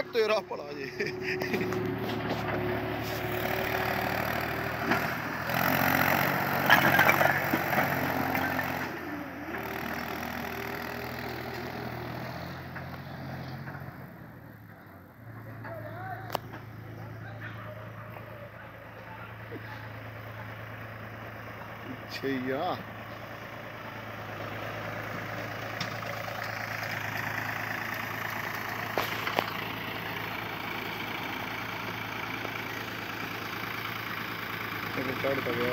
तेरा भला जी छैया चढ़ता गया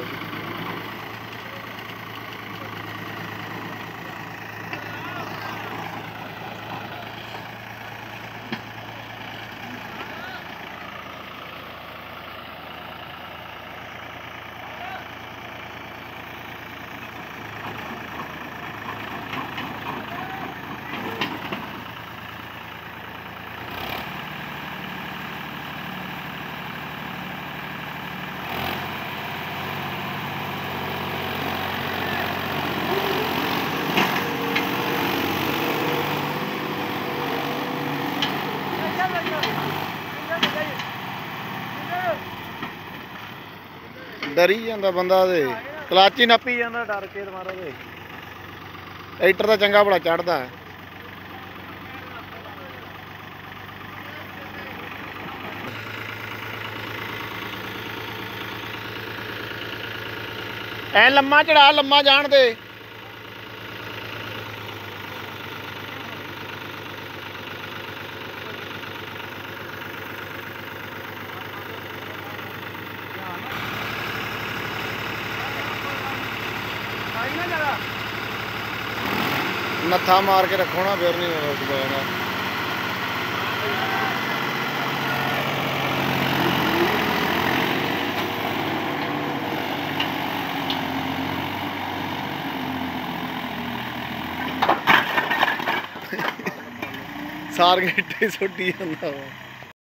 डरी जाता बंदा दे क्लच ही नप्पी जाता डर के मारा दे ट्रैक्टर तो चंगा बड़ा चढ़ता है ऐ लम्मा चढ़ा लम्मा जान दे नत्था मार के रखो ना फिर नहीं रुक पाएगा सार के सुट्टी जाता